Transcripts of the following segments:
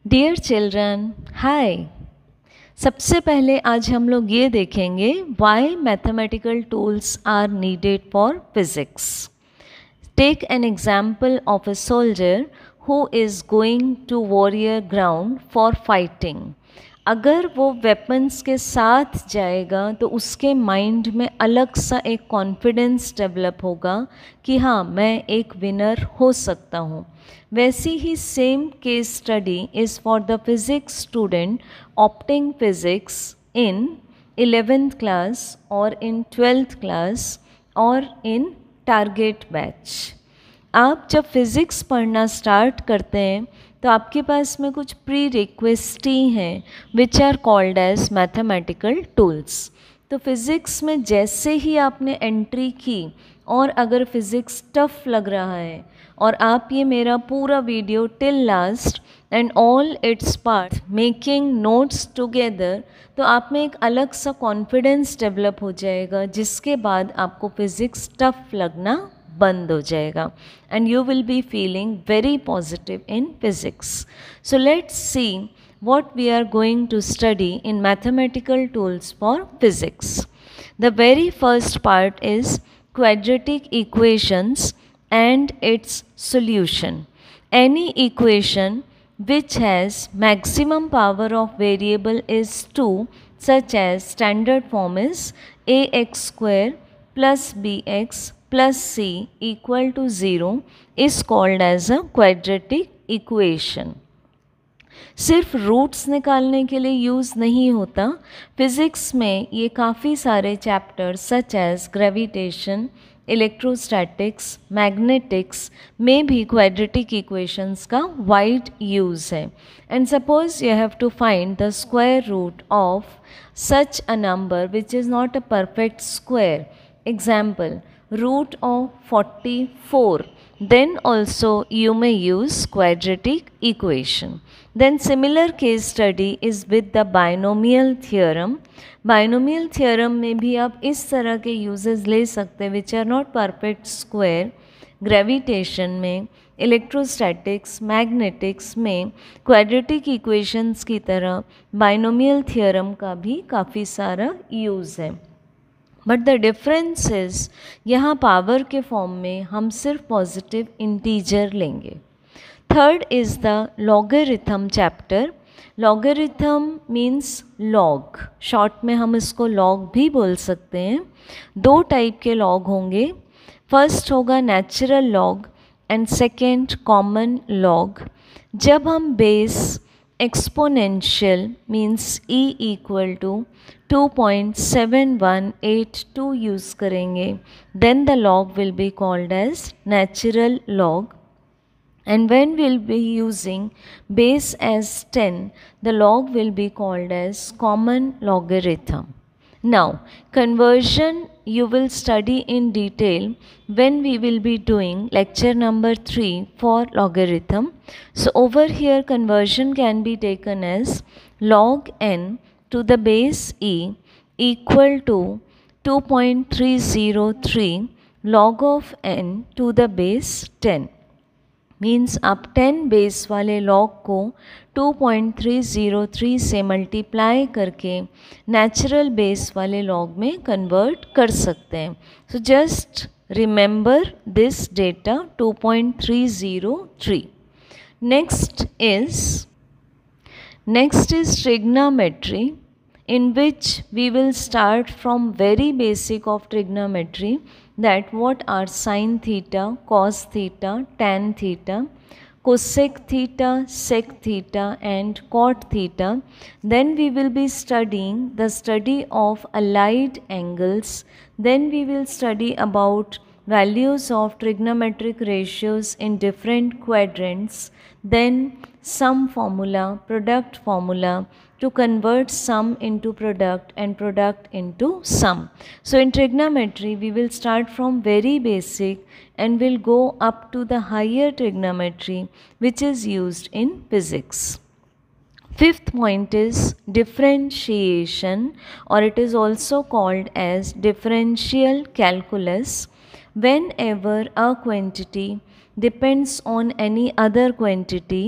Dear children, हाय। सबसे पहले आज हम लोग ये देखेंगे why mathematical tools are needed for physics. Take an example of a soldier who is going to warrior ground for fighting. अगर वो वेपन्स के साथ जाएगा तो उसके माइंड में अलग सा एक कॉन्फिडेंस डेवलप होगा कि हाँ, मैं एक विनर हो सकता हूँ। वैसी ही same case study is for the physics student opting physics in 11th class और इन 12th क्लास और इन टारगेट बैच। आप जब फिज़िक्स पढ़ना स्टार्ट करते हैं तो आपके पास में कुछ प्री रिक्वेस्टी हैं which are called as mathematical tools. तो फिज़िक्स में जैसे ही आपने एंट्री की और अगर फिज़िक्स टफ लग रहा है और आप ये मेरा पूरा video till last end all its part making notes together, तो आप में एक अलग सा कॉन्फिडेंस डेवलप हो जाएगा जिसके बाद आपको फिज़िक्स टफ लगना बंद हो जाएगा and you will be feeling very positive in physics. So let's see what we are going to study in mathematical tools for physics. The very first part is quadratic equations and its solution. Any equation which has maximum power of variable is 2, such as standard form is ax square plus bx plus c equal to 0 is called as a quadratic equation. सिर्फ roots निकालने के लिए use नहीं होता। Physics में ये काफ़ी सारे chapters such as gravitation, electrostatics, magnetics में भी क्वाड्रेटिक इक्वेशंस का वाइड यूज़ है। And suppose you have to find the square root of such a number which is not a perfect square. Example, root of 44, then also you may use quadratic equation. Then similar case study is with the binomial theorem. Binomial theorem में भी आप इस तरह के uses ले सकते हैं which are not perfect square. Gravitation में, इलेक्ट्रोस्टैटिक्स, मैग्नेटिक्स में क्वाड्रेटिक इक्वेशंस की तरह बाइनोमियल थियोरम का भी काफ़ी सारा यूज़ है। बट द डिफरेंस इज़ यहाँ पावर के फॉर्म में हम सिर्फ पॉजिटिव इंटीजर लेंगे। Third is the logarithm chapter. Logarithm means log, short में हम इसको लॉग भी बोल सकते हैं। दो टाइप के लॉग होंगे, फर्स्ट होगा natural log and second common log. जब हम base exponential means e equal to 2.7182 use करेंगे, then the log will be called as natural log. And when we'll be using base as 10, the log will be called as common logarithm. Now, conversion you will study in detail when we will be doing lecture number 3 for logarithm. So, over here conversion can be taken as log n to the base e equal to 2.303 log of n to the base 10. मीन्स आप 10 base वाले log को 2.303 से multiply करके natural base वाले log में convert कर सकते हैं। So just remember this data 2.303। Next is trigonometry, in which we will start from very basic of trigonometry, that what are sin theta, cos theta, tan theta, cosec theta, sec theta and cot theta. Then we will be studying the study of allied angles. Then we will study about values of trigonometric ratios in different quadrants. Then sum formula, product formula, to convert sum into product and product into sum. So in trigonometry we will start from very basic and will go up to the higher trigonometry which is used in physics. Fifth point is differentiation, or it is also called as differential calculus. Whenever a quantity depends on any other quantity,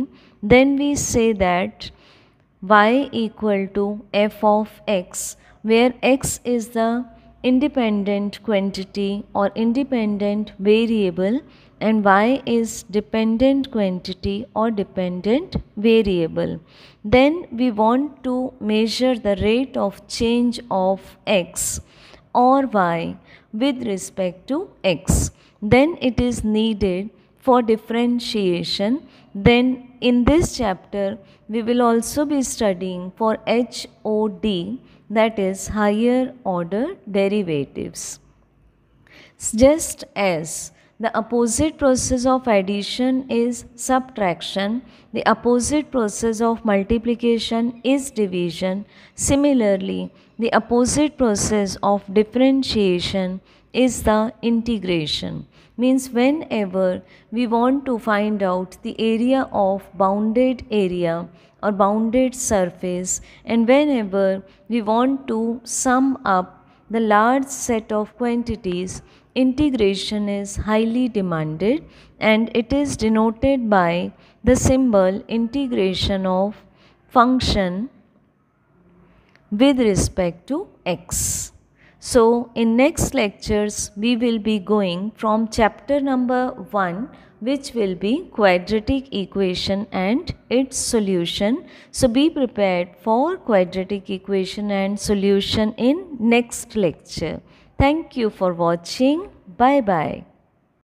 then we say that y equal to f of x, where x is the independent quantity or independent variable and y is dependent quantity or dependent variable. Then we want to measure the rate of change of x or y with respect to x. Then it is needed for differentiation. Then in this chapter we will also be studying for HOD, that is higher order derivatives. Just as the opposite process of addition is subtraction, the opposite process of multiplication is division. Similarly, the opposite process of differentiation is the integration. Means whenever we want to find out the area of bounded area or bounded surface, and whenever we want to sum up the large set of quantities, integration is highly demanded, and it is denoted by the symbol integration of function with respect to x. So in next lectures we will be going from chapter number 1, which will be quadratic equation and its solution. So be prepared for quadratic equation and solution in next lecture. Thank you for watching. Bye bye.